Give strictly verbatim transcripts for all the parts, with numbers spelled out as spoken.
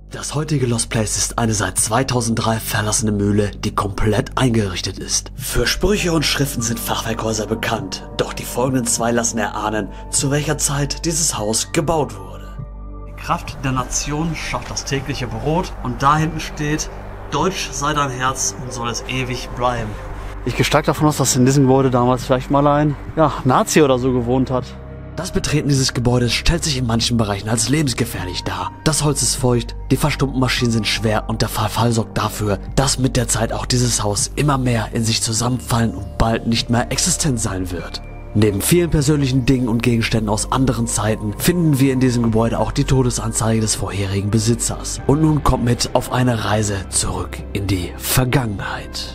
Das heutige Lost Place ist eine seit zweitausenddrei verlassene Mühle, die komplett eingerichtet ist. Für Sprüche und Schriften sind Fachwerkhäuser bekannt, doch die folgenden zwei lassen erahnen, zu welcher Zeit dieses Haus gebaut wurde. Die Kraft der Nation schafft das tägliche Brot und da hinten steht: Deutsch sei dein Herz und soll es ewig bleiben. Ich gehe stark davon aus, dass in diesem Gebäude damals vielleicht mal ein ja, Nazi oder so gewohnt hat. Das Betreten dieses Gebäudes stellt sich in manchen Bereichen als lebensgefährlich dar. Das Holz ist feucht, die verstummten Maschinen sind schwer und der Verfall sorgt dafür, dass mit der Zeit auch dieses Haus immer mehr in sich zusammenfallen und bald nicht mehr existent sein wird. Neben vielen persönlichen Dingen und Gegenständen aus anderen Zeiten finden wir in diesem Gebäude auch die Todesanzeige des vorherigen Besitzers. Und nun kommt mit auf eine Reise zurück in die Vergangenheit.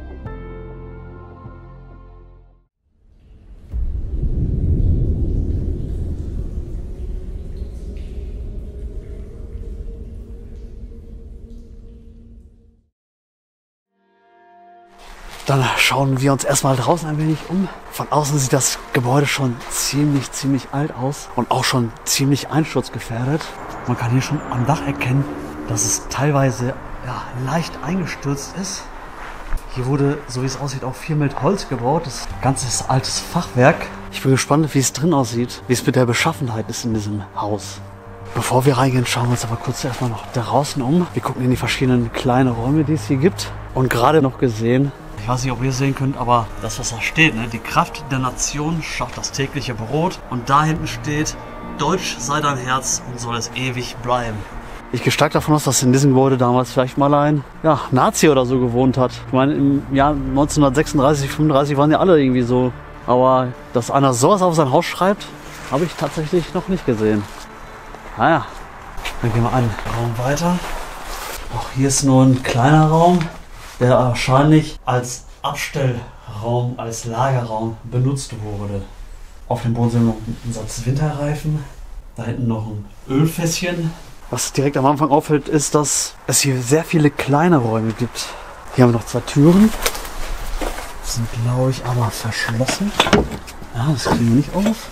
Dann schauen wir uns erstmal draußen ein wenig um. Von außen sieht das Gebäude schon ziemlich, ziemlich alt aus und auch schon ziemlich einsturzgefährdet. Man kann hier schon am Dach erkennen, dass es teilweise ja, leicht eingestürzt ist. Hier wurde, so wie es aussieht, auch viel mit Holz gebaut. Das Ganze ist altes Fachwerk. Ich bin gespannt, wie es drin aussieht, wie es mit der Beschaffenheit ist in diesem Haus. Bevor wir reingehen, schauen wir uns aber kurz erstmal noch draußen um. Wir gucken in die verschiedenen kleinen Räume, die es hier gibt. Und gerade noch gesehen, ich weiß nicht, ob ihr es sehen könnt, aber das, was da steht, ne? Die Kraft der Nation schafft das tägliche Brot. Und da hinten steht: Deutsch sei dein Herz und soll es ewig bleiben. Ich gehe stark davon aus, dass in diesem Gebäude damals vielleicht mal ein ja, Nazi oder so gewohnt hat. Ich meine, im Jahr neunzehnhundertsechsunddreißig, fünfunddreißig waren ja alle irgendwie so. Aber dass einer sowas auf sein Haus schreibt, habe ich tatsächlich noch nicht gesehen. Naja, dann gehen wir einen Raum weiter. Auch hier ist nur ein kleiner Raum, der wahrscheinlich als Abstellraum, als Lagerraum benutzt wurde. Auf dem Boden sind noch ein Satz Winterreifen, da hinten noch ein Ölfässchen. Was direkt am Anfang auffällt, ist, dass es hier sehr viele kleine Räume gibt. Hier haben wir noch zwei Türen. Die sind, glaube ich, aber verschlossen. Ja, das kriegen wir nicht auf.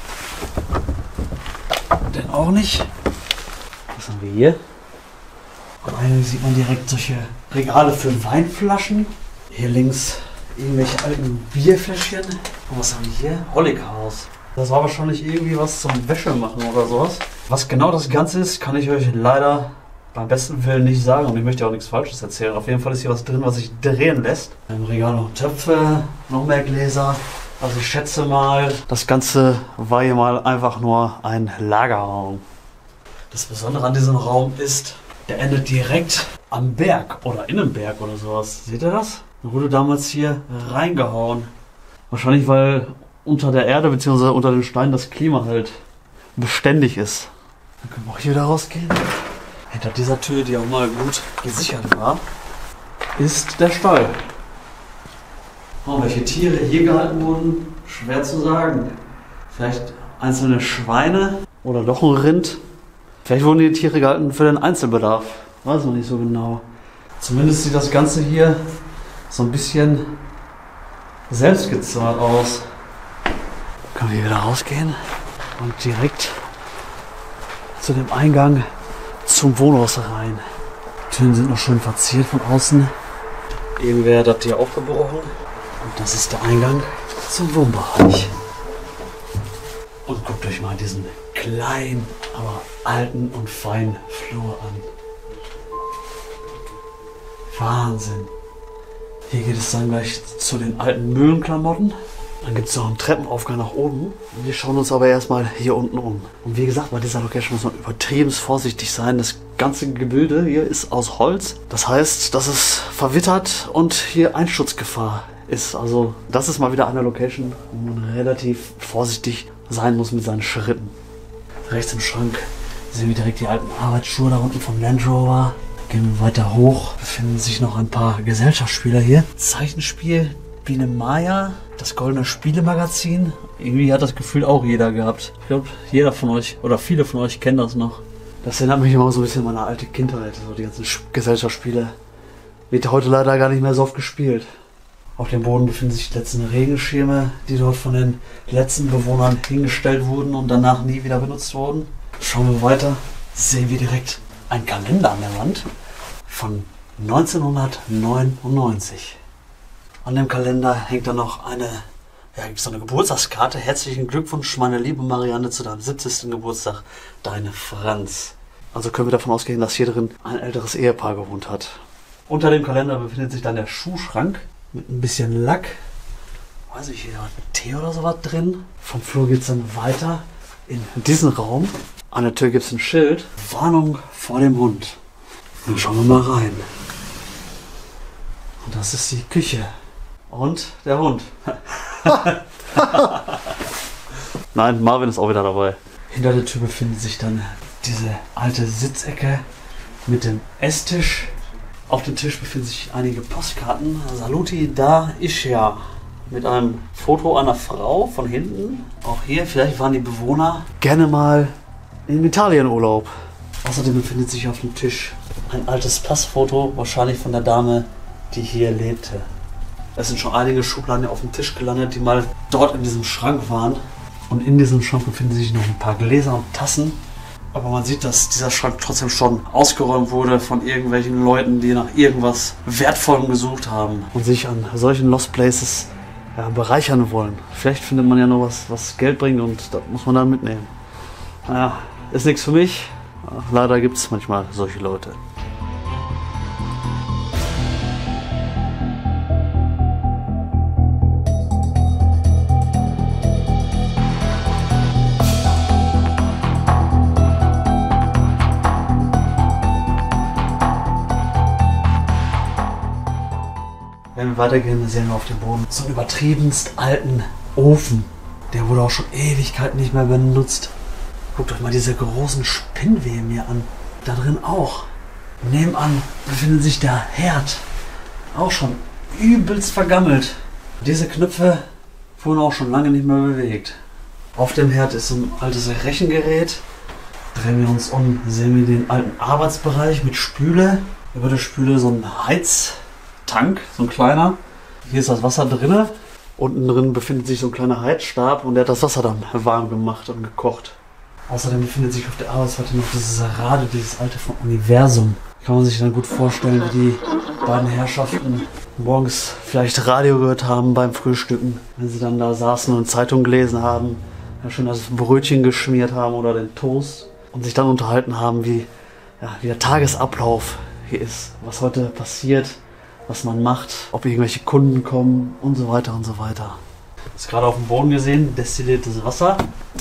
Den auch nicht. Was haben wir hier? Am einen sieht man direkt solche Regale für Weinflaschen. Hier links irgendwelche alten Bierfläschchen. Und was haben wir hier? Hollighaus. Das war wahrscheinlich irgendwie was zum Wäschemachen oder sowas. Was genau das Ganze ist, kann ich euch leider beim besten Willen nicht sagen. Und ich möchte auch nichts Falsches erzählen. Auf jeden Fall ist hier was drin, was sich drehen lässt. Im Regal noch Töpfe, noch mehr Gläser. Also ich schätze mal, das Ganze war hier mal einfach nur ein Lagerraum. Das Besondere an diesem Raum ist, der endet direkt am Berg oder in einem Berg oder sowas. Seht ihr das? Da wurde damals hier reingehauen. Wahrscheinlich, weil unter der Erde bzw. unter den Steinen das Klima halt beständig ist. Dann können wir auch hier wieder rausgehen. Hinter dieser Tür, die auch mal gut gesichert war, ist der Stall. Oh, welche Tiere hier gehalten wurden, schwer zu sagen. Vielleicht einzelne Schweine oder doch ein Rind. Vielleicht wurden die Tiere gehalten für den Einzelbedarf. Weiß man nicht so genau. Zumindest sieht das Ganze hier so ein bisschen selbstgezahlt aus. Können wir hier wieder rausgehen und direkt zu dem Eingang zum Wohnhaus rein. Die Türen sind noch schön verziert von außen. Irgendwer hat das hier aufgebrochen. Und das ist der Eingang zum Wohnbereich. Und guckt euch mal diesen kleinen, aber alten und feinen Flur an. Wahnsinn. Hier geht es dann gleich zu den alten Mühlenklamotten. Dann gibt es noch einen Treppenaufgang nach oben. Wir schauen uns aber erstmal hier unten um. Und wie gesagt, bei dieser Location muss man übertrieben vorsichtig sein. Das ganze Gebilde hier ist aus Holz. Das heißt, dass es verwittert und hier Einsturzgefahr ist. Also das ist mal wieder eine Location, wo man relativ vorsichtig sein muss mit seinen Schritten. Rechts im Schrank sehen wir direkt die alten Arbeitsschuhe da unten vom Land Rover. Gehen wir weiter hoch, befinden sich noch ein paar Gesellschaftsspieler hier. Zeichenspiel Biene Maya, das Goldene Spielemagazin. Irgendwie hat das Gefühl auch jeder gehabt. Ich glaube, jeder von euch oder viele von euch kennen das noch. Das erinnert mich immer so ein bisschen an meine alte Kindheit, so die ganzen Gesellschaftsspiele. Wird heute leider gar nicht mehr so oft gespielt. Auf dem Boden befinden sich die letzten Regenschirme, die dort von den letzten Bewohnern hingestellt wurden und danach nie wieder benutzt wurden. Schauen wir weiter, sehen wir direkt ein Kalender an der Wand von neunzehnhundertneunundneunzig. An dem Kalender hängt dann noch eine, ja, gibt's noch eine Geburtstagskarte. Herzlichen Glückwunsch, meine liebe Marianne, zu deinem siebzigsten Geburtstag, deine Franz. Also können wir davon ausgehen, dass hier drin ein älteres Ehepaar gewohnt hat. Unter dem Kalender befindet sich dann der Schuhschrank mit ein bisschen Lack. Weiß ich, hier Tee oder sowas drin. Vom Flur geht es dann weiter in diesen Raum. An der Tür gibt es ein Schild. Warnung vor dem Hund. Dann schauen wir mal rein. Und das ist die Küche. Und der Hund. Nein, Marvin ist auch wieder dabei. Hinter der Tür befindet sich dann diese alte Sitzecke mit dem Esstisch. Auf dem Tisch befinden sich einige Postkarten. Saluti da Ischia. Mit einem Foto einer Frau von hinten. Auch hier, vielleicht waren die Bewohner gerne mal in Italienurlaub. Außerdem befindet sich auf dem Tisch ein altes Passfoto, wahrscheinlich von der Dame, die hier lebte. Es sind schon einige Schubladen auf dem Tisch gelandet, die mal dort in diesem Schrank waren. Und in diesem Schrank befinden sich noch ein paar Gläser und Tassen. Aber man sieht, dass dieser Schrank trotzdem schon ausgeräumt wurde von irgendwelchen Leuten, die nach irgendwas Wertvollem gesucht haben. Und sich an solchen Lost Places ja, bereichern wollen. Vielleicht findet man ja noch was, was Geld bringt, und das muss man dann mitnehmen. Naja, ist nichts für mich. Leider gibt es manchmal solche Leute. Wenn wir weitergehen, sehen wir auf dem Boden so einen übertriebenst alten Ofen. Der wurde auch schon Ewigkeiten nicht mehr benutzt. Guckt euch mal diese großen Spinnweben hier an. Da drin auch. Nebenan befindet sich der Herd. Auch schon übelst vergammelt. Diese Knöpfe wurden auch schon lange nicht mehr bewegt. Auf dem Herd ist so ein altes Rechengerät. Drehen wir uns um, sehen wir den alten Arbeitsbereich mit Spüle. Über der Spüle so ein Heiz. Tank, so ein kleiner. Hier ist das Wasser drin. Unten drin befindet sich so ein kleiner Heizstab, und der hat das Wasser dann warm gemacht und gekocht. Außerdem befindet sich auf der Arbeitsplatte noch dieses Radio, dieses alte vom Universum. Kann man sich dann gut vorstellen, wie die beiden Herrschaften morgens vielleicht Radio gehört haben beim Frühstücken. Wenn sie dann da saßen und Zeitung gelesen haben, ja, schön das Brötchen geschmiert haben oder den Toast und sich dann unterhalten haben, wie, ja, wie der Tagesablauf hier ist, was heute passiert, was man macht, ob irgendwelche Kunden kommen und so weiter und so weiter. Das ist gerade auf dem Boden gesehen, destilliertes Wasser.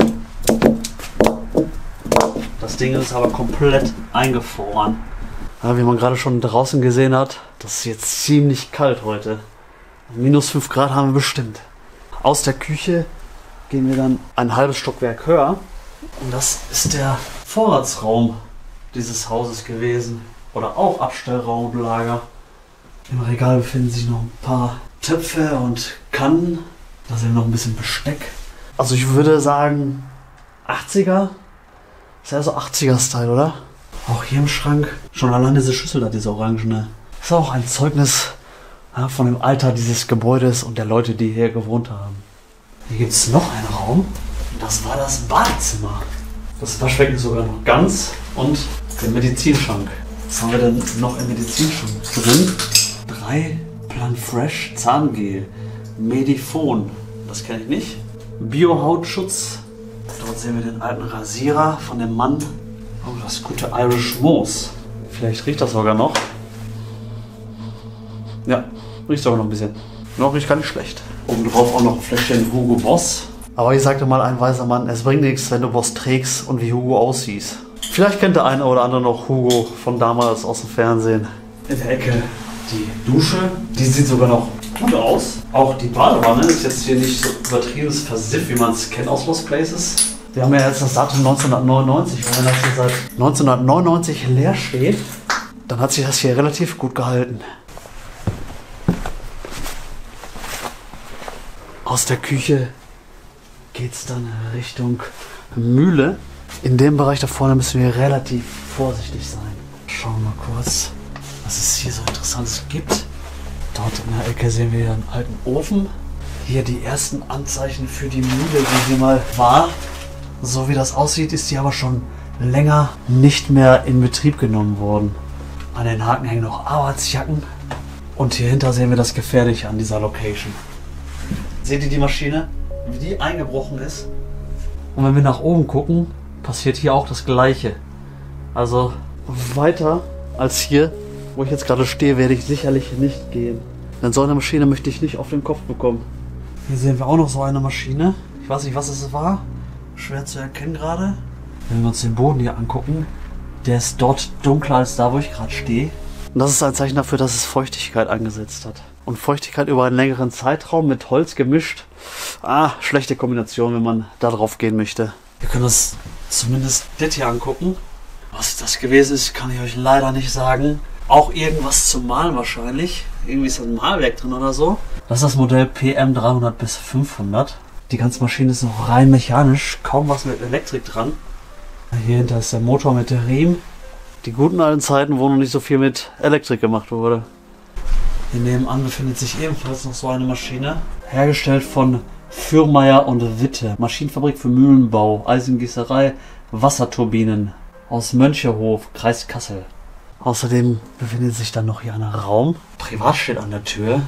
Das Ding ist aber komplett eingefroren. Ja, wie man gerade schon draußen gesehen hat, das ist jetzt ziemlich kalt heute. Minus fünf Grad haben wir bestimmt. Aus der Küche gehen wir dann ein halbes Stockwerk höher. Und das ist der Vorratsraum dieses Hauses gewesen. Oder auch Abstellraum und Lager. Im Regal befinden sich noch ein paar Töpfe und Kannen. Da sind noch ein bisschen Besteck. Also ich würde sagen achtziger. Ist ja so achtziger-Style, oder? Auch hier im Schrank. Schon allein diese Schüssel da, diese orangene. Ist auch ein Zeugnis, ja, von dem Alter dieses Gebäudes und der Leute, die hier gewohnt haben. Hier gibt es noch einen Raum. Das war das Badezimmer. Das Waschbecken ist sogar noch ganz. Und der Medizinschrank. Was haben wir denn noch im Medizinschrank drin? Drei Plan Fresh Zahngel. Medifon. Das kenne ich nicht. Bio-Hautschutz. Dort sehen wir den alten Rasierer von dem Mann. Oh, das gute Irish Moos. Vielleicht riecht das sogar noch. Ja, riecht sogar noch ein bisschen. Noch riecht gar nicht schlecht. Oben drauf auch noch ein Fläschchen Hugo Boss. Aber ich sagte mal ein weiser Mann, es bringt nichts, wenn du Boss trägst und wie Hugo aussiehst. Vielleicht kennt der eine oder andere noch Hugo von damals aus dem Fernsehen. In der Ecke die Dusche. Die sieht sogar noch gut aus. Auch die Badewanne ist jetzt hier nicht so übertrieben versifft, wie man es kennt aus Lost Places. Wir haben ja jetzt das Datum neunzehnhundertneunundneunzig. Wenn das hier seit neunzehnhundertneunundneunzig leer steht, dann hat sich das hier relativ gut gehalten. Aus der Küche geht es dann Richtung Mühle. In dem Bereich da vorne müssen wir relativ vorsichtig sein. Schauen wir mal kurz, was es hier so Interessantes gibt. Dort in der Ecke sehen wir einen alten Ofen. Hier die ersten Anzeichen für die Mühle, die hier mal war. So wie das aussieht, ist die aber schon länger nicht mehr in Betrieb genommen wurden. An den Haken hängen noch Arbeitsjacken. Und hier hinter sehen wir das Gefährliche an dieser Location. Seht ihr die Maschine, wie die eingebrochen ist? Und wenn wir nach oben gucken, passiert hier auch das Gleiche. Also weiter als hier, wo ich jetzt gerade stehe, werde ich sicherlich nicht gehen. Denn so eine Maschine möchte ich nicht auf den Kopf bekommen. Hier sehen wir auch noch so eine Maschine. Ich weiß nicht, was es war. Schwer zu erkennen gerade. Wenn wir uns den Boden hier angucken, der ist dort dunkler als da, wo ich gerade stehe. Und das ist ein Zeichen dafür, dass es Feuchtigkeit angesetzt hat. Und Feuchtigkeit über einen längeren Zeitraum mit Holz gemischt. Ah, schlechte Kombination, wenn man da drauf gehen möchte. Wir können uns zumindest das hier angucken. Was das gewesen ist, kann ich euch leider nicht sagen. Auch irgendwas zum Malen wahrscheinlich. Irgendwie ist ein Malwerk drin oder so. Das ist das Modell P M dreihundert bis fünfhundert. Die ganze Maschine ist noch rein mechanisch. Kaum was mit Elektrik dran. Hier hinter ist der Motor mit der Riemen. Die guten alten Zeiten, wo noch nicht so viel mit Elektrik gemacht wurde. Hier nebenan befindet sich ebenfalls noch so eine Maschine. Hergestellt von Fürmeier und Witte. Maschinenfabrik für Mühlenbau, Eisengießerei, Wasserturbinen. Aus Mönchehof, Kreis Kassel. Außerdem befindet sich dann noch hier ein Raum. Privat steht an der Tür.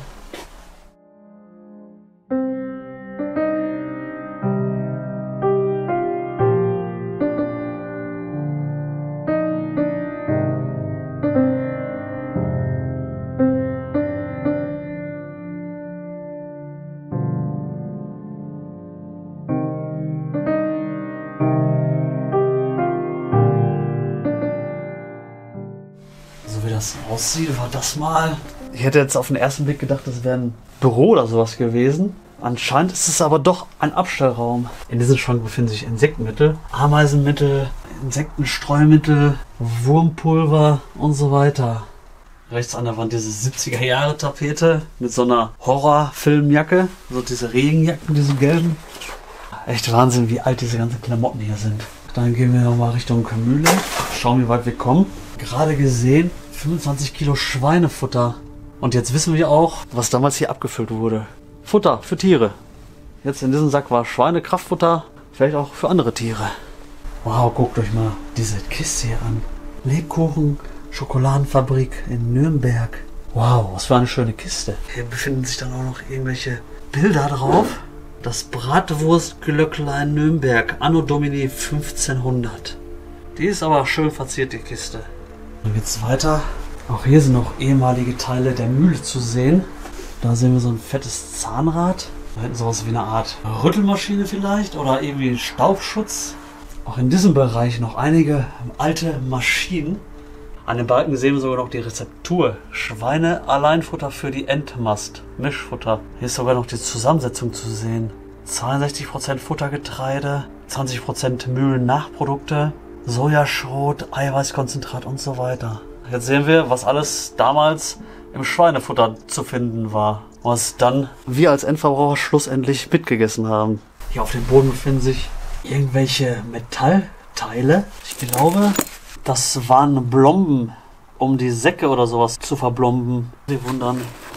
Wie das aussieht, war das mal. Ich hätte jetzt auf den ersten Blick gedacht, das wäre ein Büro oder sowas gewesen. Anscheinend ist es aber doch ein Abstellraum. In diesem Schrank befinden sich Insektenmittel, Ameisenmittel, Insektenstreumittel, Wurmpulver und so weiter. Rechts an der Wand diese siebziger Jahre Tapete mit so einer Horrorfilmjacke. So diese Regenjacken, diese gelben. Echt Wahnsinn, wie alt diese ganzen Klamotten hier sind. Dann gehen wir nochmal Richtung Mühle. Schauen, wie weit wir kommen. Gerade gesehen, fünfundzwanzig Kilo Schweinefutter. Und jetzt wissen wir auch, was damals hier abgefüllt wurde. Futter für Tiere. Jetzt in diesem Sack war Schweinekraftfutter, vielleicht auch für andere Tiere. Wow, guckt euch mal diese Kiste hier an. Lebkuchen, Schokoladenfabrik in Nürnberg. Wow, was für eine schöne Kiste. Hier befinden sich dann auch noch irgendwelche Bilder drauf. Das Bratwurstglöcklein Nürnberg, Anno Domini fünfzehnhundert. Die ist aber schön verziert, die Kiste. Dann geht's weiter. Auch hier sind noch ehemalige Teile der Mühle zu sehen. Da sehen wir so ein fettes Zahnrad. Da hinten sowas wie eine Art Rüttelmaschine vielleicht oder irgendwie ein Staubschutz. Auch in diesem Bereich noch einige alte Maschinen. An den Balken sehen wir sogar noch die Rezeptur. Schweine Alleinfutter für die Endmast. Mischfutter. Hier ist sogar noch die Zusammensetzung zu sehen. zweiundsechzig Prozent Futtergetreide, zwanzig Prozent Mühlennachprodukte, Sojaschrot, Eiweißkonzentrat und so weiter. Jetzt sehen wir, was alles damals im Schweinefutter zu finden war. Was dann wir als Endverbraucher schlussendlich mitgegessen haben. Hier auf dem Boden befinden sich irgendwelche Metallteile. Ich glaube, das waren Blomben, um die Säcke oder sowas zu verblomben. Die wurden dann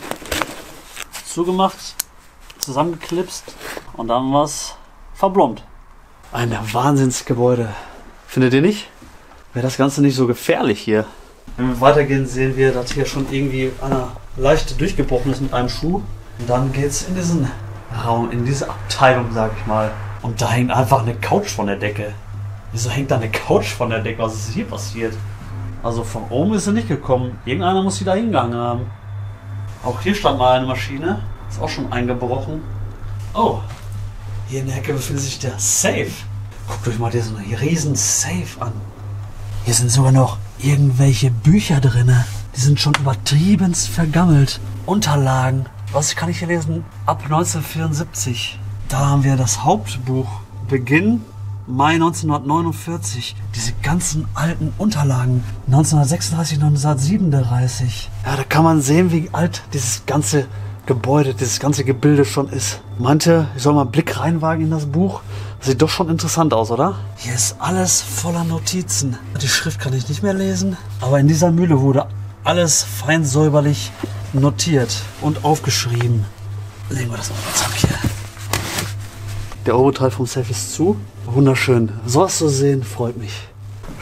zugemacht, zusammengeklipst und dann war es verblombt. Ein Wahnsinnsgebäude. Findet ihr nicht? Wäre das Ganze nicht so gefährlich hier? Wenn wir weitergehen, sehen wir, dass hier schon irgendwie einer leicht durchgebrochen ist mit einem Schuh. Und dann geht es in diesen Raum, in diese Abteilung, sag ich mal. Und da hängt einfach eine Couch von der Decke. Wieso hängt da eine Couch von der Decke? Was ist hier passiert? Also von oben ist sie nicht gekommen. Irgendeiner muss sie da hingegangen haben. Auch hier stand mal eine Maschine. Ist auch schon eingebrochen. Oh, hier in der Ecke befindet sich der Safe. Guckt euch mal diesen riesen Safe an. Hier sind sogar noch irgendwelche Bücher drin. Die sind schon übertriebenst vergammelt. Unterlagen. Was kann ich hier lesen? Ab neunzehnhundertvierundsiebzig. Da haben wir das Hauptbuch. Beginn Mai neunzehnhundertneunundvierzig. Diese ganzen alten Unterlagen. neunzehnhundertsechsunddreißig, neunzehnhundertsiebenunddreißig. Ja, da kann man sehen, wie alt dieses ganze Gebäude, dieses ganze Gebilde schon ist. Meinte, ich soll mal einen Blick reinwagen in das Buch. Sieht doch schon interessant aus, oder? Hier ist alles voller Notizen. Die Schrift kann ich nicht mehr lesen. Aber in dieser Mühle wurde alles fein säuberlich notiert und aufgeschrieben. Legen wir das mal zack hier. Der Oberteil vom Safe ist zu. Wunderschön. Sowas zu sehen freut mich.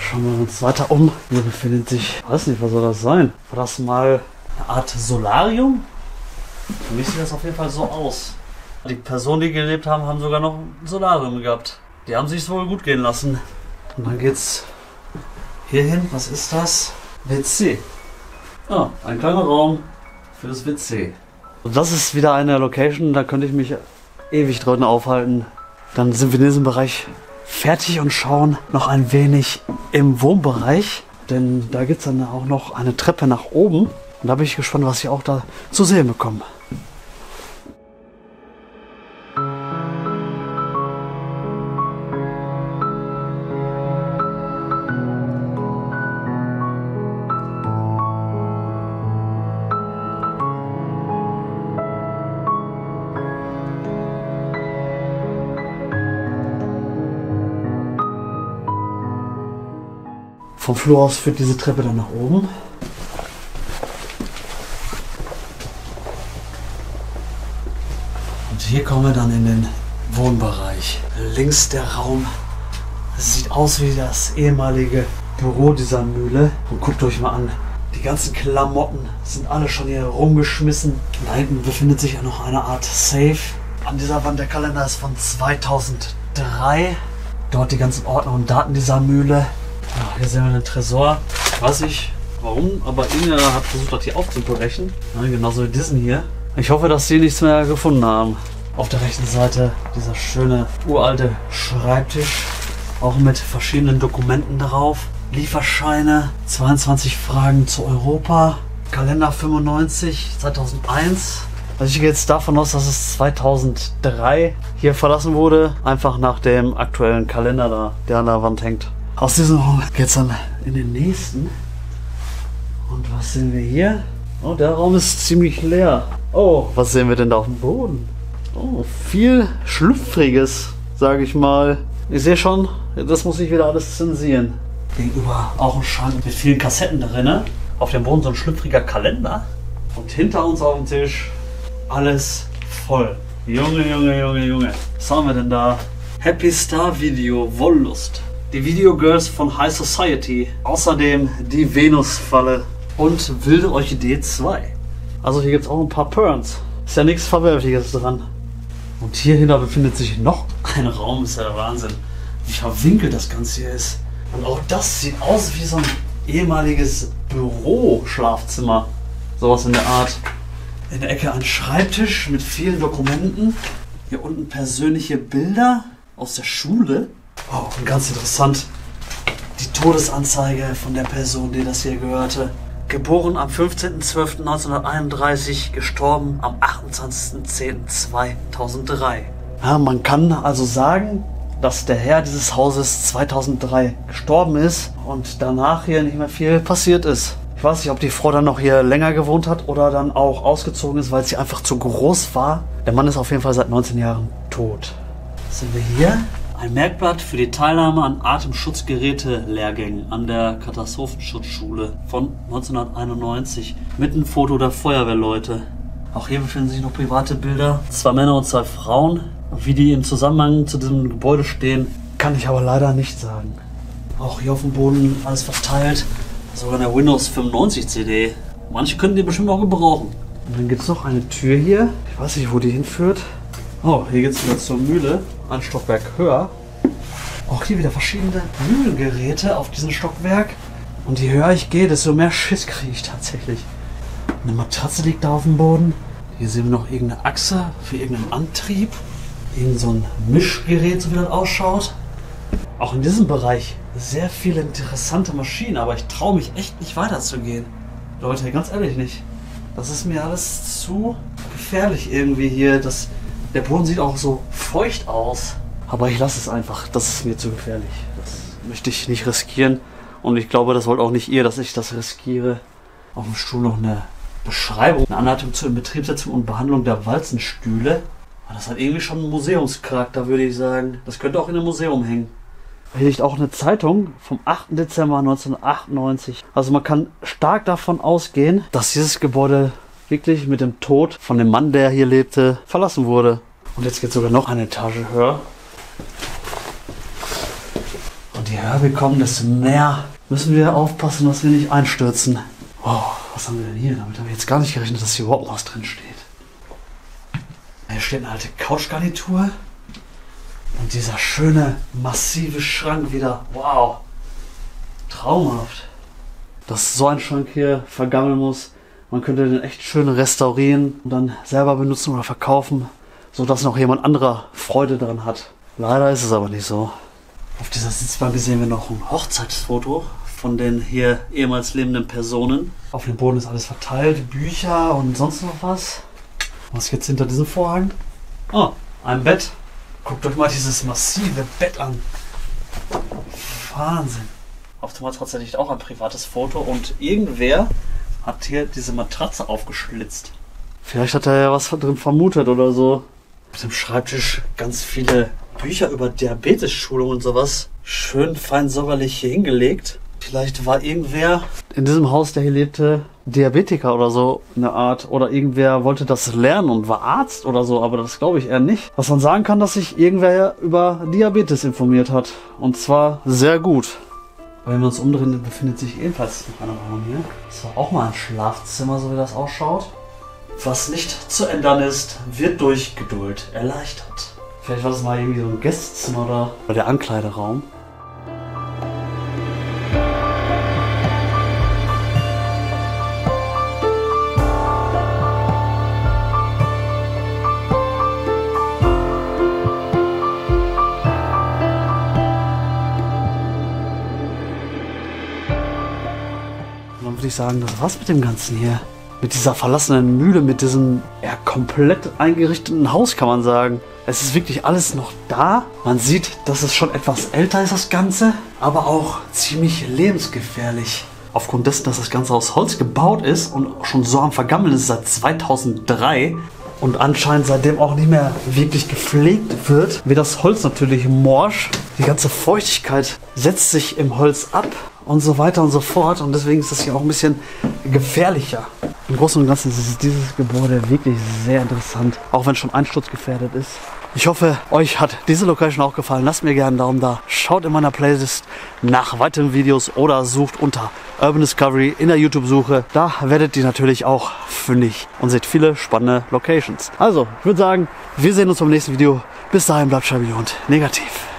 Schauen wir uns weiter um. Hier befindet sich, weiß nicht, was soll das sein? War das mal eine Art Solarium? Für mich sieht das auf jeden Fall so aus. Die Personen, die gelebt haben, haben sogar noch ein Solarium gehabt. Die haben sich wohl gut gehen lassen. Und dann geht's hier hin. Was ist das? W C. Ah, ein kleiner Raum für das W C. Und das ist wieder eine Location, da könnte ich mich ewig drin aufhalten. Dann sind wir in diesem Bereich fertig und schauen noch ein wenig im Wohnbereich. Denn da gibt es dann auch noch eine Treppe nach oben. Und da bin ich gespannt, was ich auch da zu sehen bekomme. Vom Flur aus führt diese Treppe dann nach oben. Und hier kommen wir dann in den Wohnbereich. Links der Raum. Es sieht aus wie das ehemalige Büro dieser Mühle. Und guckt euch mal an. Die ganzen Klamotten sind alle schon hier rumgeschmissen. Und da hinten befindet sich ja noch eine Art Safe. An dieser Wand der Kalender ist von zweitausenddrei. Dort die ganzen Ordner und Daten dieser Mühle. Ja, hier sehen wir den Tresor. Weiß ich warum, aber irgendwer hat versucht, das hier aufzubrechen. Ja, genauso wie diesen hier. Ich hoffe, dass sie nichts mehr gefunden haben. Auf der rechten Seite dieser schöne uralte Schreibtisch. Auch mit verschiedenen Dokumenten drauf. Lieferscheine, zweiundzwanzig Fragen zu Europa. Kalender fünfundneunzig, zweitausendeins. Also ich gehe jetzt davon aus, dass es zweitausenddrei hier verlassen wurde. Einfach nach dem aktuellen Kalender da, der an der Wand hängt. Aus diesem Raum geht es dann in den nächsten. Und was sehen wir hier? Oh, der Raum ist ziemlich leer. Oh, was sehen wir denn da auf dem Boden? Oh, viel Schlüpfriges, sage ich mal. Ich sehe schon, das muss ich wieder alles zensieren. Gegenüber auch ein Schrank mit vielen Kassetten drin. Auf dem Boden so ein schlüpfriger Kalender. Und hinter uns auf dem Tisch alles voll. Junge, Junge, Junge, Junge. Was haben wir denn da? Happy Star Video, Wollust. Die Video Girls von High Society. Außerdem die Venusfalle und Wilde Orchidee zwei. Also hier gibt es auch ein paar Perns. Ist ja nichts Verwerfliches dran. Und hier hinter befindet sich noch ein Raum. Ist ja der Wahnsinn. Wie verwinkelt das Ganze hier ist. Und auch das sieht aus wie so ein ehemaliges Büro-Schlafzimmer. Sowas in der Art. In der Ecke ein Schreibtisch mit vielen Dokumenten. Hier unten persönliche Bilder aus der Schule. Oh, und ganz interessant, die Todesanzeige von der Person, die das hier gehörte. Geboren am fünfzehnten zwölften neunzehnhunderteinunddreißig, gestorben am achtundzwanzigsten zehnten zweitausenddrei. Ja, man kann also sagen, dass der Herr dieses Hauses zweitausenddrei gestorben ist und danach hier nicht mehr viel passiert ist. Ich weiß nicht, ob die Frau dann noch hier länger gewohnt hat oder dann auch ausgezogen ist, weil sie einfach zu groß war. Der Mann ist auf jeden Fall seit neunzehn Jahren tot. Was sind wir hier? Ein Merkblatt für die Teilnahme an Atemschutzgeräte-Lehrgängen an der Katastrophenschutzschule von neunzehnhunderteinundneunzig mit einem Foto der Feuerwehrleute. Auch hier befinden sich noch private Bilder. Zwei Männer und zwei Frauen. Wie die im Zusammenhang zu diesem Gebäude stehen, kann ich aber leider nicht sagen. Auch hier auf dem Boden alles verteilt. Sogar eine Windows fünfundneunzig C D. Manche können die bestimmt auch gebrauchen. Und dann gibt es noch eine Tür hier. Ich weiß nicht, wo die hinführt. Oh, hier geht es wieder zur Mühle. Ein Stockwerk höher. Auch hier wieder verschiedene Mühlengeräte auf diesem Stockwerk. Und je höher ich gehe, desto mehr Schiss kriege ich tatsächlich. Eine Matratze liegt da auf dem Boden. Hier sehen wir noch irgendeine Achse für irgendeinen Antrieb. Irgend so ein Mischgerät, so wie das ausschaut. Auch in diesem Bereich sehr viele interessante Maschinen, aber ich traue mich echt nicht weiterzugehen. Leute, ganz ehrlich nicht. Das ist mir alles zu gefährlich irgendwie hier. Das, der Boden sieht auch so feucht aus. Aber ich lasse es einfach. Das ist mir zu gefährlich. Das möchte ich nicht riskieren. Und ich glaube, das wollt auch nicht ihr, dass ich das riskiere. Auf dem Stuhl noch eine Beschreibung, eine Anleitung zur Inbetriebssetzung und Behandlung der Walzenstühle. Das hat irgendwie schon einen Museumscharakter, würde ich sagen. Das könnte auch in einem Museum hängen. Hier liegt auch eine Zeitung vom achten Dezember neunzehnhundertachtundneunzig. Also man kann stark davon ausgehen, dass dieses Gebäude wirklich mit dem Tod von dem Mann, der hier lebte, verlassen wurde. Und jetzt geht es sogar noch eine Etage höher. Und die höher wir kommen, desto mehr müssen wir aufpassen, dass wir nicht einstürzen. Oh, was haben wir denn hier? Damit habe ich jetzt gar nicht gerechnet, dass hier überhaupt was drin steht. Hier steht eine alte Couchgarnitur. Und dieser schöne, massive Schrank wieder. Wow. Traumhaft. Dass so ein Schrank hier vergammeln muss. Man könnte den echt schön restaurieren und dann selber benutzen oder verkaufen, sodass noch jemand anderer Freude daran hat. Leider ist es aber nicht so. Auf dieser Sitzbank sehen wir noch ein Hochzeitsfoto von den hier ehemals lebenden Personen. Auf dem Boden ist alles verteilt, Bücher und sonst noch was. Was gibt's hinter diesem Vorhang? Oh, ein Bett. Guckt euch mal dieses massive Bett an. Wahnsinn. Auf dem Matratze tatsächlich auch ein privates Foto und irgendwer hat hier diese Matratze aufgeschlitzt. Vielleicht hat er ja was drin vermutet oder so. Auf dem Schreibtisch ganz viele Bücher über Diabetes-Schulung und sowas. Schön fein säuberlich hier hingelegt. Vielleicht war irgendwer in diesem Haus, der hier lebte, Diabetiker oder so eine Art. Oder irgendwer wollte das lernen und war Arzt oder so, aber das glaube ich eher nicht. Was man sagen kann, dass sich irgendwer über Diabetes informiert hat. Und zwar sehr gut. Wenn wir uns umdrehen, befindet sich ebenfalls noch einer Raum hier. Das war auch mal ein Schlafzimmer, so wie das ausschaut. Was nicht zu ändern ist, wird durch Geduld erleichtert. Vielleicht war das mal irgendwie so ein Gästezimmer oder, oder der Ankleideraum. Und dann würde ich sagen, das war's mit dem Ganzen hier. Mit dieser verlassenen Mühle, mit diesem ja, komplett eingerichteten Haus, kann man sagen. Es ist wirklich alles noch da. Man sieht, dass es schon etwas älter ist, das Ganze, aber auch ziemlich lebensgefährlich. Aufgrund dessen, dass das Ganze aus Holz gebaut ist und schon so am Vergammeln ist seit zweitausenddrei und anscheinend seitdem auch nicht mehr wirklich gepflegt wird, wird das Holz natürlich morsch. Die ganze Feuchtigkeit setzt sich im Holz ab und so weiter und so fort. Und deswegen ist das hier auch ein bisschen gefährlicher. Im Großen und Ganzen ist dieses Gebäude wirklich sehr interessant, auch wenn es schon einsturzgefährdet ist. Ich hoffe, euch hat diese Location auch gefallen. Lasst mir gerne einen Daumen da. Schaut in meiner Playlist nach weiteren Videos oder sucht unter Urban Discovery in der YouTube-Suche. Da werdet ihr natürlich auch fündig und seht viele spannende Locations. Also, ich würde sagen, wir sehen uns beim nächsten Video. Bis dahin bleibt stabil und negativ.